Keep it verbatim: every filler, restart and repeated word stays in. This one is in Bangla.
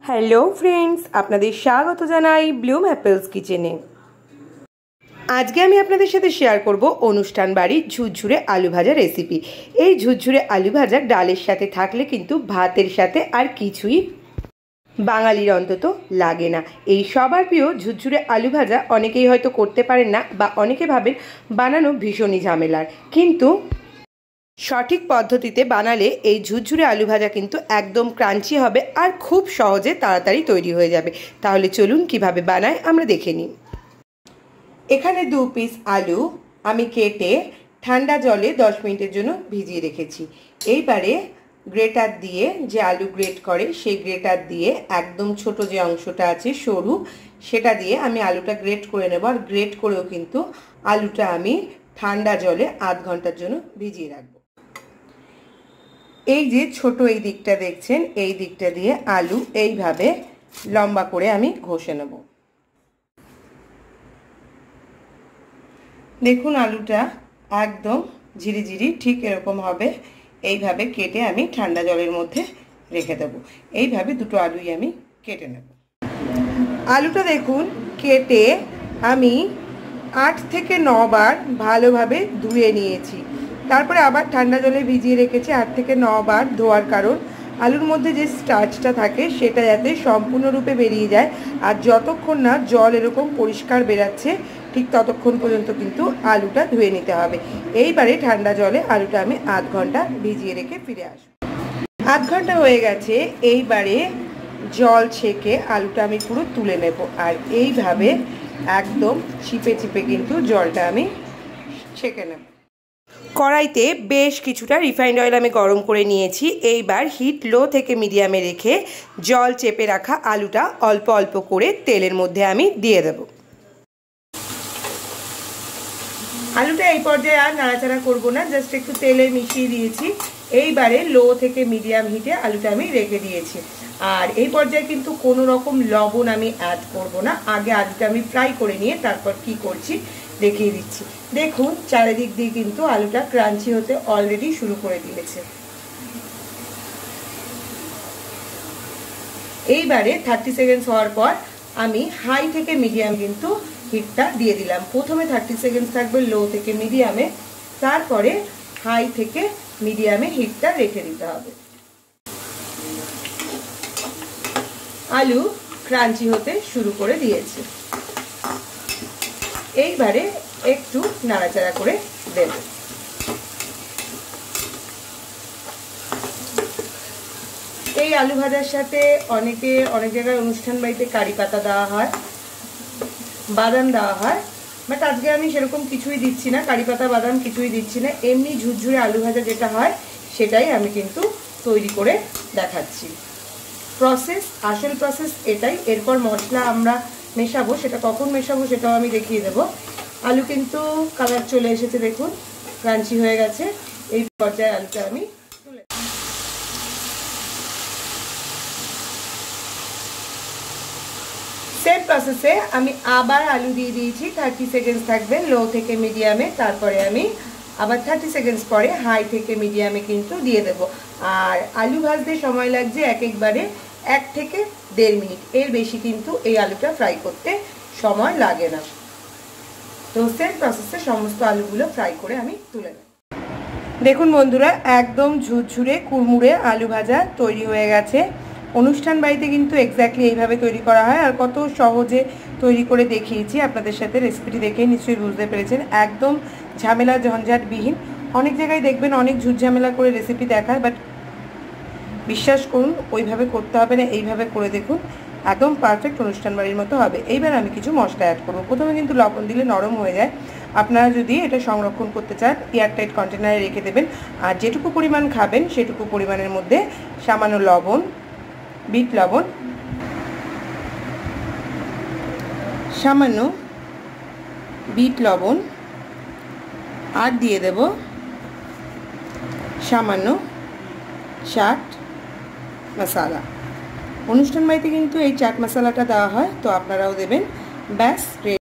হ্যালো ফ্রেন্ডস, আপনাদের স্বাগত জানাই ব্লুম অ্যাপেলস কিচেনে। আজকে আমি আপনাদের সাথে শেয়ার করব অনুষ্ঠান বাড়ির ঝুরঝুরে আলু ভাজা রেসিপি। এই ঝুরঝুরে আলু ভাজা ডালের সাথে থাকলে কিন্তু ভাতের সাথে আর কিছুই বাঙালির অন্তত লাগে না। এই সবার প্রিয় ঝুরঝুরে আলু ভাজা অনেকেই হয়তো করতে পারেন না বা অনেকে ভাবেন বানানো ভীষণই ঝামেলার, কিন্তু সঠিক পদ্ধতিতে বানালে এই ঝুরঝুরে আলু ভাজা কিন্তু একদম ক্রাঞ্চি হবে আর খুব সহজে তাড়াতাড়ি তৈরি হয়ে যাবে। তাহলে চলুন কিভাবে বানায় আমরা দেখে নিই। এখানে দু পিস আলু আমি কেটে ঠান্ডা জলে দশ মিনিটের জন্য ভিজিয়ে রেখেছি। এইবারে গ্রেটার দিয়ে, যে আলু গ্রেট করে সেই গ্রেটার দিয়ে একদম ছোট যে অংশটা আছে সরু, সেটা দিয়ে আমি আলুটা গ্রেট করে নেব। আর গ্রেট করেও কিন্তু আলুটা আমি ঠান্ডা জলে আধ ঘন্টার জন্য ভিজিয়ে রাখবো। এই যে ছোট এই দিকটা দেখছেন, এই দিকটা দিয়ে আলু এইভাবে লম্বা করে আমি ঘষে নেব। দেখুন আলুটা একদম ঝিরিঝিরি ঠিক এরকম হবে। এইভাবে কেটে আমি ঠান্ডা জলের মধ্যে রেখে দেব। এইভাবে দুটো আলুই আমি কেটে নেব। আলুটা দেখুন কেটে আমি আট থেকে ন বার ভালোভাবে ধুয়ে নিয়েছি। তারপরে আবার ঠান্ডা জলে ভিজিয়ে রেখেছি আট থেকে ন বার। ধোয়ার কারণ আলুর মধ্যে যে স্টার্চটা থাকে সেটা যাতে সম্পূর্ণরূপে বেরিয়ে যায়, আর যতক্ষণ না জল এরকম পরিষ্কার বেরাচ্ছে ঠিক ততক্ষণ পর্যন্ত কিন্তু আলুটা ধুয়ে নিতে হবে। এইবারে ঠান্ডা জলে আলুটা আমি আধ ঘন্টা ভিজিয়ে রেখে ফিরে আসবো। আধ ঘন্টা হয়ে গেছে। এইবারে জল ছেঁকে আলুটা আমি পুরো তুলে নেব। আর এইভাবে একদম চিপে চিপে কিন্তু জলটা আমি ছেঁকে নেব। কড়াইতে বেশ কিছুটা রিফাইন্ড অয়েল আমি গরম করে নিয়েছি। এইবার হিট লো থেকে মিডিয়ামে রেখে জল চেপে রাখা আলুটা অল্প অল্প করে তেলের মধ্যে আমি দিয়ে দেব। আলুটা এই পর্যায়ে আর নাড়াচাড়া করব না, জাস্ট একটু তেলে মিশিয়ে দিয়েছি। এইবারে লো থেকে মিডিয়াম হিটে আলুটা আমি রেখে দিয়েছি। আর এই পর্যায়ে কিন্তু কোনো রকম লবণ আমি অ্যাড করব না। আগে আলুটা আমি ফ্রাই করে নিয়ে তারপর কি করছি দেখিয়ে দিচ্ছি। দেখুন চারিদিক দিয়ে কিন্তু আলুটা ক্রাঞ্চি হতে অলরেডি শুরু করে দিয়েছে। এইবারে থার্টি সেকেন্ডস হওয়ার পর আমি হাই থেকে মিডিয়াম কিন্তু হিটটা দিয়ে দিলাম। প্রথমে থার্টি সেকেন্ডস থাকবে লো থেকে মিডিয়ামে, তারপরে হাই থেকে মিডিয়ামে হিটটা রেখে দিতে হবে। আলু ক্রাঞ্চি হতে শুরু করে দিয়েছে। এইবারে একটু নাড়াচাড়া করে দেব। এই আলু ভাজার সাথে অনেকে অনেক জায়গায় অনুষ্ঠান বাড়িতে কারি পাতা দেওয়া হয়, বাদাম দেওয়া হয়, বাট আজকে আমি সেরকম কিছুই দিচ্ছি না, কারি পাতা বাদাম কিছুই দিচ্ছি না। এমনি ঝুরঝুরে আলু ভাজা যেটা হয় সেটাই আমি কিন্তু তৈরি করে দেখাচ্ছি। প্রসেস, আসল প্রসেস এটাই। এরপর মশলা আমরা মেশাবো, সেটা কখন মেশাবো সেটাও আমি দেখিয়ে দেবো। আলু কিন্তু কালার চলে এসেছে, দেখুন ক্রাঞ্চি হয়ে গেছে। এই পর্যায়ে আলুটা আমি তুলে সেম প্রসেসে আমি আবার আলু দিয়ে দিয়েছি। থার্টি সেকেন্ডস থাকবে লো থেকে মিডিয়ামে, তারপরে আমি আবার থার্টি সেকেন্ডস পরে হাই থেকে মিডিয়ামে কিন্তু দিয়ে দেব। আর আলু ভাজতে সময় লাগছে এক একবারে এক থেকে দেড় মিনিট, এর বেশি কিন্তু এই আলুটা ফ্রাই করতে সময় লাগে না। তো সেম প্রসেসে সমস্ত আলুগুলো ফ্রাই করে আমি তুলে নেব। দেখুন বন্ধুরা, একদম ঝুরঝুরে কুড়মুড়ে আলু ভাজা তৈরি হয়ে গেছে। অনুষ্ঠান বাড়িতে কিন্তু এক্স্যাক্টলি এইভাবে তৈরি করা হয়, আর কত সহজে তৈরি করে দেখিয়েছি আপনাদের সাথে। রেসিপিটি দেখে নিশ্চয়ই বুঝতে পেরেছেন, একদম ঝামেলা ঝঞ্ঝাটবিহীন। অনেক জায়গায় দেখবেন অনেক ঝুটঝামেলা করে রেসিপি দেখায়, বাট বিশ্বাস করুন ওইভাবে করতে হবে না, এইভাবে করে দেখুন একদম পারফেক্ট অনুষ্ঠান বাড়ির মতো হবে। এইবার আমি কিছু মশলা অ্যাড করবো। প্রথমে কিন্তু লবণ দিলে নরম হয়ে যায়। আপনারা যদি এটা সংরক্ষণ করতে চান এয়ারটাইট কন্টেনারে রেখে দেবেন। আর যেটুকু পরিমাণ খাবেন সেটুকু পরিমাণের মধ্যে সামান্য লবণ, বিট লবণ, সামান্য বিট লবণ, আর দিয়ে দেব সামান্য চাট মশলা। অনুষ্ঠান বাড়িতে কিন্তু এই চাট মশলাটা দেওয়া হয়, তো আপনারাও দেবেন। ব্যাস।